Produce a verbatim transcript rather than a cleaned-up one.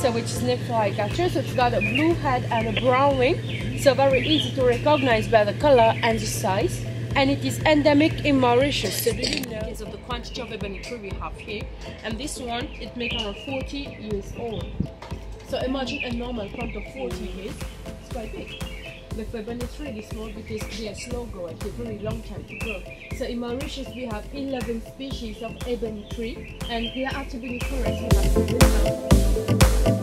so which is Nephrigata. So it's got a blue head and a brown wing, so very easy to recognize by the color and the size. And it is endemic in Mauritius. So do you know because of the quantity of ebony tree we have here? And this one, it makes around forty years old. So imagine a normal plant of forty years, it's quite big. But for ebony it's really small because they are slow growing, it takes a very long time to grow. So in Mauritius we have eleven species of ebony tree, and they are actively in forest. We have